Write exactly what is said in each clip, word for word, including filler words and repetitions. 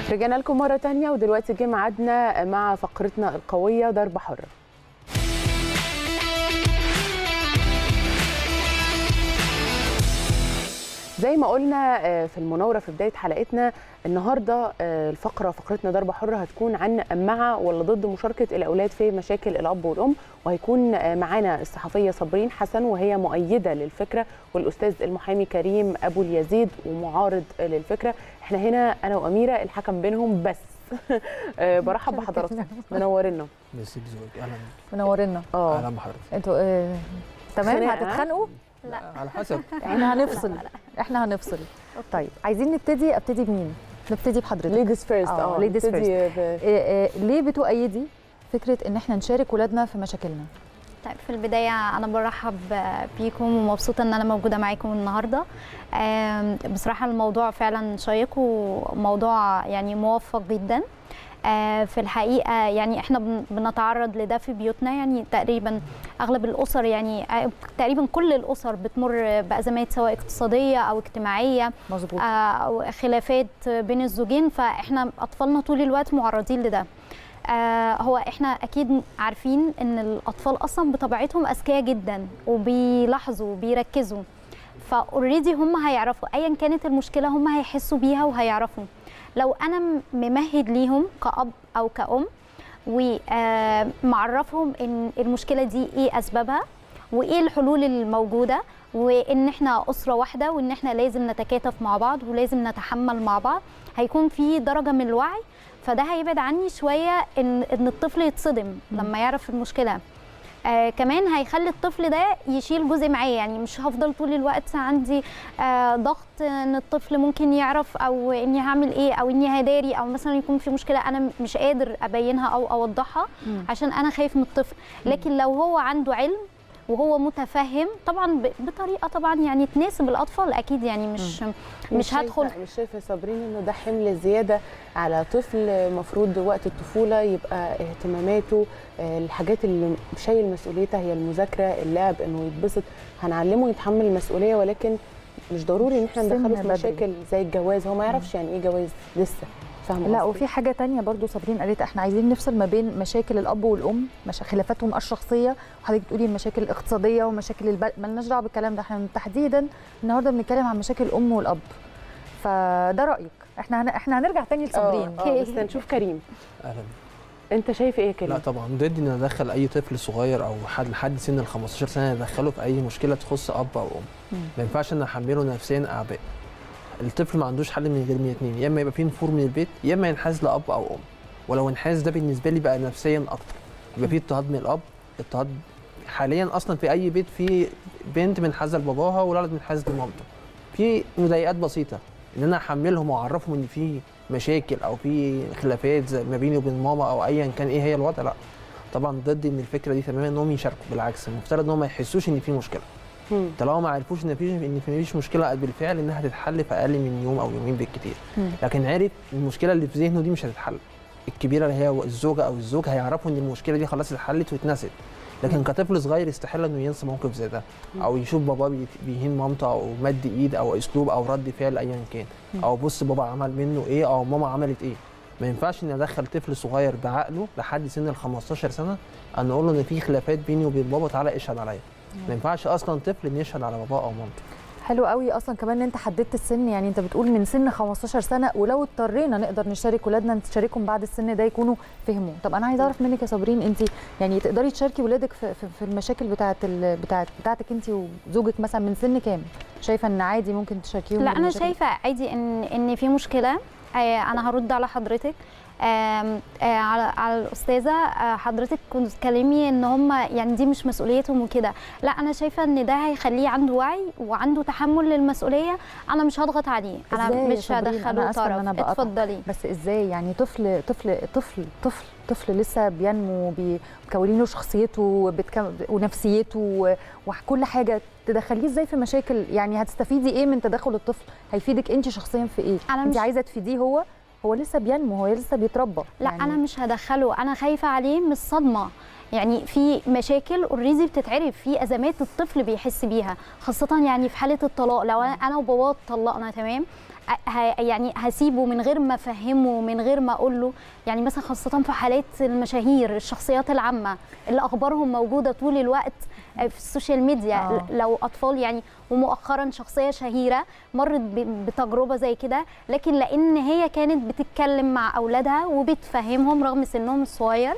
رجعنا لكم مرة تانية ودلوقتي جه ميعادنا مع فقرتنا القوية ضربة حرة. زي ما قلنا في المناورة في بداية حلقتنا النهاردة، الفقرة فقرتنا ضربة حرة هتكون عن مع ولا ضد مشاركة الأولاد في مشاكل الأب والأم، وهيكون معانا الصحفية صابرين حسن وهي مؤيدة للفكرة، والأستاذ المحامي كريم أبو اليزيد ومعارض للفكرة. احنا هنا أنا وأميرة الحكم بينهم بس. برحب بحضراتكم، منورنا. ميرسي بذوقك، اهلا بيك. منورنا. اه اهلا بحضرتك. انتوا اه تمام هتتخانقوا؟ لا على حسب. احنا هنفصل احنا هنفصل. طيب عايزين نبتدي، ابتدي بمين؟ نبتدي بحضرتك. ليديز فيرست. اه ليديز فيرست. ليه بتؤيدي فكره ان احنا نشارك ولادنا في مشاكلنا؟ طيب في البدايه انا برحب بيكم ومبسوطه ان انا موجوده معاكم النهارده. بصراحه الموضوع فعلا شيق وموضوع يعني موفق جدا. في الحقيقه يعني احنا بنتعرض لده في بيوتنا، يعني تقريبا اغلب الاسر، يعني تقريبا كل الاسر بتمر بازمات سواء اقتصاديه او اجتماعيه. مظبوط. او خلافات بين الزوجين، فاحنا اطفالنا طول الوقت معرضين لده. هو احنا اكيد عارفين ان الاطفال اصلا بطبيعتهم اذكياء جدا وبيلاحظوا وبيركزوا، فاوريدي هم هيعرفوا ايا كانت المشكله، هم هيحسوا بيها وهيعرفوا. لو انا ممهد ليهم كأب او كأم ومعرفهم ان المشكله دي ايه اسبابها وايه الحلول الموجوده، وان احنا اسره واحده وان احنا لازم نتكاتف مع بعض ولازم نتحمل مع بعض، هيكون في درجه من الوعي. فده هيبعد عني شويه ان ان الطفل يتصدم لما يعرف المشكله. آه كمان هيخلي الطفل ده يشيل جزء معايا، يعني مش هفضل طول الوقت عندي آه ضغط ان الطفل ممكن يعرف او اني هعمل ايه او اني هداري، او مثلا يكون في مشكله انا مش قادر ابينها او اوضحها مم. عشان انا خايف من الطفل. لكن لو هو عنده علم وهو متفهم طبعا بطريقه طبعا يعني تناسب الاطفال اكيد، يعني مش مم. مش هدخل. مش شايفه صابرين انه ده حمل زياده على طفل؟ المفروض وقت الطفوله يبقى اهتماماته الحاجات اللي شايل مسؤوليتها هي المذاكره، اللعب، انه يتبسط، هنعلمه يتحمل المسؤوليه، ولكن مش ضروري ان احنا ندخله في مشاكل زي الجواز. هو ما يعرفش يعني ايه جواز لسه، فاهمه؟ لا وفي حاجه تانية برضو صابرين قالت احنا عايزين نفصل ما بين مشاكل الاب والام، مش خلافاتهم الشخصيه، وحضرتك بتقولي المشاكل الاقتصاديه ومشاكل البلد، مالناش دعوه بالكلام ده، احنا تحديدا النهارده بنتكلم عن مشاكل الام والاب. فده رايك، احنا هن... احنا هنرجع تاني لصابرين. اه بس هنشوف كريم. اهلا. انت شايف ايه يا كريم؟ لا طبعا ضد ان ادخل اي طفل صغير او حد لحد سن ال خمستاشر سنه ادخله في اي مشكله تخص اب او ام. ما ينفعش ان احمله نفسيا اعباء. الطفل ما عندوش حل من غير من اتنين، يا اما يبقى فيه نفور من البيت يا اما ينحاز لاب او ام. ولو انحاز ده بالنسبه لي بقى نفسيا اكتر، يبقى فيه اضطهاد من الاب. اضطهاد حاليا اصلا في اي بيت في بنت منحازه لباباها وولد منحاز لمامته، في مضايقات بسيطه، ان انا احملهم واعرفهم ان في مشاكل او في خلافات ما بيني وبين ماما او ايا كان ايه هي الوضع. لا طبعا ضد من الفكره دي تماما انهم يشاركوا، بالعكس المفترض انهم ما يحسوش ان في مشكله. طالما ما عرفوش ان في ان فيش مشكله بالفعل انها هتتحل في اقل من يوم او يومين بالكتير، لكن عرف المشكله اللي في ذهنه دي مش هتتحل. الكبيره اللي هي الزوجه او الزوج هيعرفوا ان المشكله دي خلاص اتحلت واتنست، لكن كطفل صغير استحاله انه ينسى موقف زي ده، او يشوف باباه بيهين مامته او مد ايد او اسلوب او رد فعل ايا كان، او بص بابا عمل منه ايه او ماما عملت ايه. ما ينفعش ان ادخل طفل صغير بعقله لحد سن ال خمستاشر سنه ان اقول له ان في خلافات بيني وبين بابا تعالى اشهد عليا. ما ينفعش اصلا طفل ان يشهد على باباه او مامته. حلو قوي اصلا كمان ان انت حددت السن، يعني انت بتقول من سن خمستاشر سنه، ولو اضطرينا نقدر نشارك ولادنا نشاركهم بعد السن ده يكونوا فهموا. طب انا عايزه اعرف منك يا صابرين، انت يعني تقدري تشاركي ولادك في, في المشاكل بتاعه بتاعه بتاعتك انت وزوجك مثلا من سن كام؟ شايفه ان عادي ممكن تشاركيهم؟ لا انا شايفه عادي ان ان في مشكله. انا هرد على حضرتك على على الاستاذه. حضرتك كنت بتتكلمي ان هم يعني دي مش مسؤوليتهم وكده. لا انا شايفه ان ده هيخليه عنده وعي وعنده تحمل للمسؤوليه. انا مش هضغط عليه، انا مش هدخله طرف. اتفضلي. بس ازاي يعني طفل طفل طفل طفل طفل لسه بينمو بيكونين له شخصيته ونفسيته وكل حاجه، تدخليه ازاي في مشاكل؟ يعني هتستفيدي ايه من تدخل الطفل؟ هيفيدك انت شخصيا في ايه؟ انت عايزه تفيديه هو هو لسه بينمو، هو لسه بيتربى. لا يعني انا مش هدخله، انا خايفه عليه من الصدمه. يعني في مشاكل اوريدي بتتعرف، في ازمات الطفل بيحس بيها، خاصه يعني في حاله الطلاق. لو انا وباباه اتطلقنا تمام، يعني هسيبه من غير ما افهمه، من غير ما اقول له. يعني مثلا خاصه في حالات المشاهير، الشخصيات العامه اللي اخبارهم موجوده طول الوقت في السوشيال ميديا. آه. لو اطفال يعني، ومؤخرا شخصيه شهيره مرت بتجربه زي كده، لكن لان هي كانت بتتكلم مع اولادها وبتفهمهم رغم سنهم الصغير،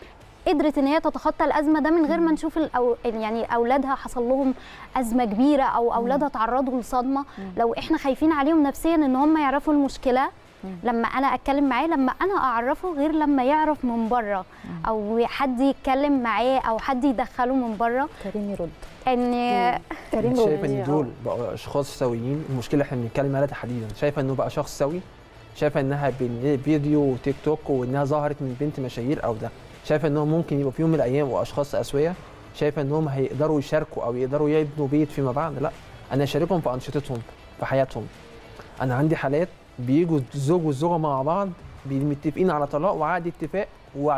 قدرت ان هي تتخطى الازمه ده من غير ما نشوف الأو... يعني اولادها حصل لهم ازمه كبيره او اولادها تعرضوا لصدمه. لو احنا خايفين عليهم نفسيا ان هم يعرفوا المشكله، لما انا اتكلم معاه، لما انا اعرفه غير لما يعرف من بره، او حد يتكلم معاه او حد يدخله من بره. كريم يرد ان كريم يرد. شايفه ان دول بقوا اشخاص سويين؟ المشكله اللي احنا بنتكلم عليها تحديدا، شايفه انه بقى شخص سوي؟ شايفه انها بين فيديو وتيك توك وانها ظهرت من بنت مشاهير او ده؟ شايفه انهم ممكن يبقوا في يوم من الايام واشخاص اسويه؟ شايفه انهم هيقدروا يشاركوا او يقدروا يبنوا بيت فيما بعد؟ لا، انا اشاركهم في انشطتهم في حياتهم. انا عندي حالات بيجوا الزوج والزوجه مع بعض متفقين على طلاق وعقد اتفاق،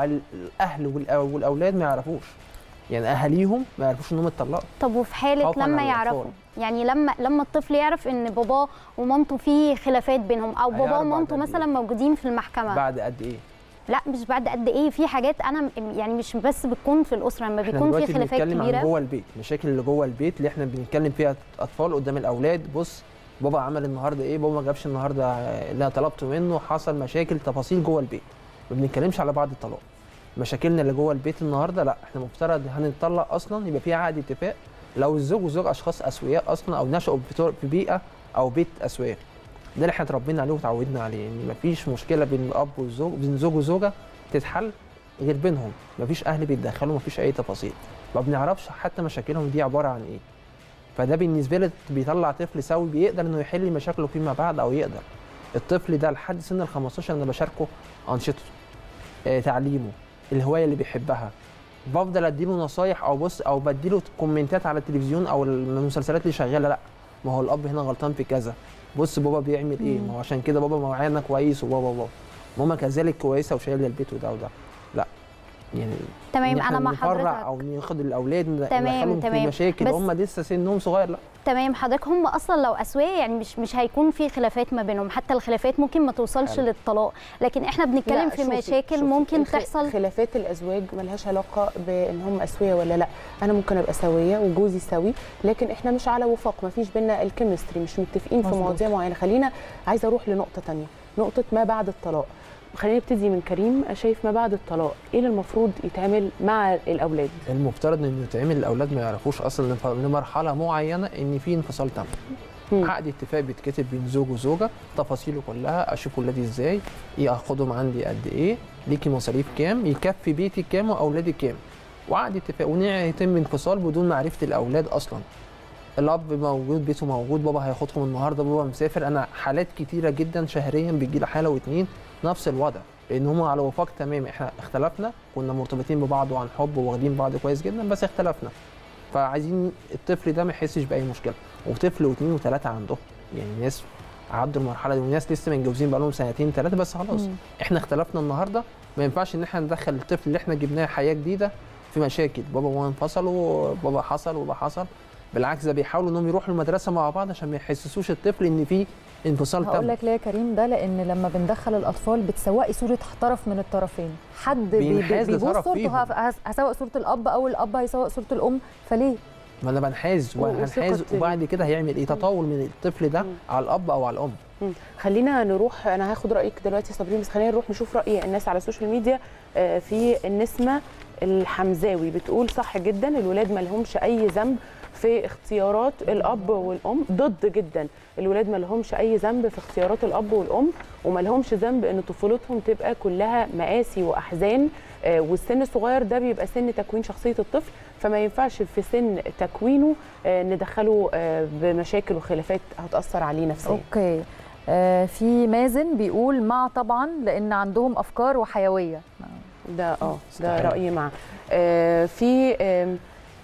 والاهل والاولاد ما يعرفوش، يعني اهاليهم ما يعرفوش انهم اتطلقوا. طب وفي حاله لما يعرفوا، يعني لما لما الطفل يعرف ان باباه ومامته في خلافات بينهم، او باباه ومامته مثلا إيه؟ موجودين في المحكمه، بعد قد ايه؟ لا مش بعد قد ايه، في حاجات انا يعني مش بس بتكون في الاسره، لما بيكون في خلافات كبيره. بنتكلم عن جوه البيت، المشاكل اللي جوه البيت اللي احنا بنتكلم فيها اطفال قدام الاولاد. بص بابا عمل النهارده ايه، بابا ما جابش النهارده اللي انا طلبته منه، حصل مشاكل، تفاصيل جوه البيت. ما بنتكلمش على بعد الطلاق. مشاكلنا اللي جوه البيت النهارده، لا احنا مفترض هنتطلق اصلا يبقى في عقد اتفاق. لو الزوج والزوج اشخاص اسوياء اصلا، او نشأوا في بيئه او بيت اسوياء، ده اللي احنا اتربينا عليه وتعودنا عليه، ان مفيش مشكله بين الاب والزوج، بين زوج وزوجه تتحل غير بينهم، مفيش اهل بيتدخلوا، مفيش اي تفاصيل، ما بنعرفش حتى مشاكلهم دي عباره عن ايه. فده بالنسبه لي بيطلع طفل سوي بيقدر انه يحل مشاكله فيما بعد، او يقدر الطفل ده لحد سن ال خمستاشر انا بشاركه انشطته، آه، تعليمه، الهوايه اللي بيحبها، بفضل اديله نصايح او بص او بديله كومنتات على التلفزيون او المسلسلات اللي شغاله. لا ما هو الاب هنا غلطان في كذا، بص بابا بيعمل ايه، ما هو عشان كده بابا معانا كويس، وبابا بابا ماما كذلك كويسه وشايله البيت وده وده. لا يعني تمام انا مع حضرتك، او ناخد الاولاد ندخلهم في مشاكل هم لسه سنهم صغير. لا تمام حضرتك، هم اصلا لو اسويه يعني مش مش هيكون في خلافات ما بينهم، حتى الخلافات ممكن ما توصلش حلو. للطلاق، لكن احنا بنتكلم في شوفي مشاكل شوفي ممكن الخ... تحصل. خلافات الازواج ملهاش علاقه بان هم اسويه ولا لا، انا ممكن ابقى سويه وجوزي سوي، لكن احنا مش على وفاق، ما فيش بينا الكيمستري، مش متفقين في مواضيع معينه. خلينا عايزه اروح لنقطه ثانيه، نقطه ما بعد الطلاق. خلينا نبتدي من كريم. شايف ما بعد الطلاق ايه اللي المفروض يتعمل مع الاولاد؟ المفترض انه يتعمل، الاولاد ما يعرفوش اصلا لمرحله معينه ان في انفصال تام. عقد اتفاق بيتكتب بين زوج وزوجه، تفاصيله كلها، اشوف ولادي ازاي، ايه اخدهم عندي قد ايه، ليكي مصاريف كام، يكفي بيتي كام واولادي كام، وعقد اتفاق، ويتم انفصال بدون معرفه الاولاد اصلا. الاب موجود، بيته موجود، بابا هياخدهم النهارده، بابا مسافر. انا حالات كتيره جدا شهريا بتجي لي حاله واثنين نفس الوضع، لان هم على وفاق تمام. احنا اختلفنا، كنا مرتبطين ببعض وعن حب وواخدين بعض كويس جدا، بس اختلفنا، فعايزين الطفل ده ما يحسش باي مشكله. وطفل واثنين وثلاثه عندهم، يعني ناس عدوا المرحله دي، وناس لسه متجوزين بقى لهم سنتين ثلاثه، بس خلاص مم. احنا اختلفنا النهارده، ما ينفعش ان احنا ندخل الطفل اللي احنا جبناه حياه جديده في مشاكل. بابا وماما انفصلوا، بابا حصل وبابا حصل، بالعكس ده بيحاولوا انهم يروحوا المدرسه مع بعض عشان ما يحسسوش الطفل ان في انفصال تام. هقول لك ليه يا كريم ده، لان لما بندخل الاطفال بتسوقي صوره طرف من الطرفين، حد بيبوظ صورته، هسوق صوره الاب او الاب هيسوق صوره الام، فليه؟ ما انا بنحاز وهنحاز، وبعد كده هيعمل ايه؟ تطاول من الطفل ده مم. على الاب او على الام. مم. خلينا نروح، انا هاخد رايك دلوقتي يا صابرين، بس خلينا نروح نشوف راي الناس على السوشيال ميديا. في النسمه الحمزاوي بتقول صح جدا، الولاد ما لهمش اي ذنب في اختيارات الاب والام، ضد جدا الولاد ما لهمش اي ذنب في اختيارات الاب والام، وما لهمش ذنب ان طفولتهم تبقى كلها مآسي واحزان، آه والسن الصغير ده بيبقى سن تكوين شخصيه الطفل، فما ينفعش في سن تكوينه آه ندخله آه بمشاكل وخلافات هتاثر عليه نفسيا. اوكي. آه في مازن بيقول مع طبعا، لان عندهم افكار وحيويه. ده اه ده رايي مع. آه في آه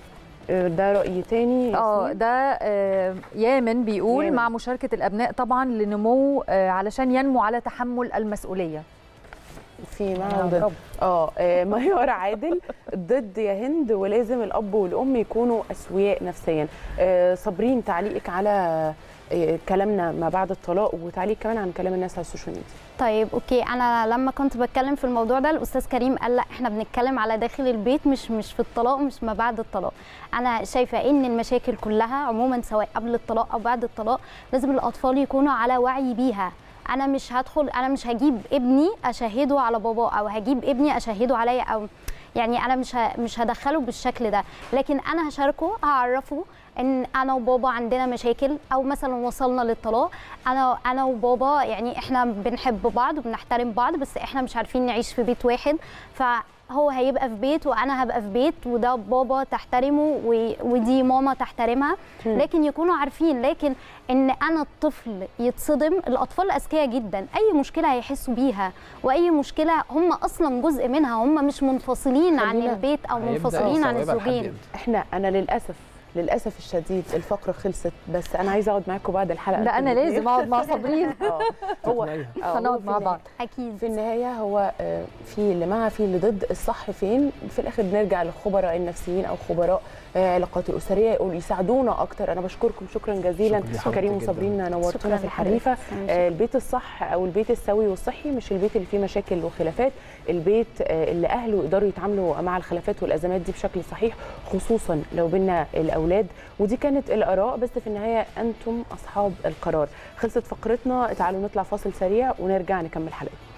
ده رأي تاني. اه ده آه، يامن بيقول يامن. مع مشاركه الابناء طبعا لنمو آه، علشان ينمو على تحمل المسؤوليه. في معه ضد. اه آه، ميار عادل ضد يا هند، ولازم الاب والام يكونوا اسوياء نفسيا. آه، صابرين تعليقك على آه، كلامنا ما بعد الطلاق، وتعليق كمان عن كلام الناس على السوشيال ميديا. طيب اوكي، انا لما كنت بتكلم في الموضوع ده الاستاذ كريم قال لا احنا بنتكلم على داخل البيت، مش مش في الطلاق، مش ما بعد الطلاق. انا شايفه ان المشاكل كلها عموما سواء قبل الطلاق او بعد الطلاق لازم الاطفال يكونوا على وعي بيها. انا مش هدخل، انا مش هجيب ابني اشهده على باباه، او هجيب ابني اشهده عليا، او يعني انا مش مش هدخله بالشكل ده، لكن انا هشاركه، هعرفه ان انا وبابا عندنا مشاكل، او مثلا وصلنا للطلاق، انا انا وبابا يعني احنا بنحب بعض وبنحترم بعض، بس احنا مش عارفين نعيش في بيت واحد، فهو هيبقى في بيت وانا هبقى في بيت، وده بابا تحترمه ودي ماما تحترمها، لكن يكونوا عارفين. لكن ان انا الطفل يتصدم، الاطفال اذكياء جدا، اي مشكله هيحسوا بيها، واي مشكله هم اصلا جزء منها، هم مش منفصلين عن البيت او منفصلين عن الزوجين. احنا انا للاسف للاسف الشديد الفقره خلصت، بس انا عايزه اقعد معاكم بعد الحلقه. لا انا لازم اقعد مع صابرين. اه هو هنقعد مع بعض اكيد. في النهايه هو في اللي مع في اللي ضد، الصح فين؟ في الاخر بنرجع للخبراء النفسيين او خبراء العلاقات الاسريه يقولوا يساعدونا اكتر. انا بشكركم شكرا جزيلا كريم وصابرين، نورتونا في الحريفه. البيت الصح او البيت السوي والصحي مش البيت اللي فيه مشاكل وخلافات، البيت اللي اهله يقدروا يتعاملوا مع الخلافات والازمات دي بشكل صحيح، خصوصا لو بينا الاولاد. ودي كانت الاراء، بس في النهايه انتم اصحاب القرار. خلصت فقرتنا، تعالوا نطلع فاصل سريع ونرجع نكمل حلقتنا.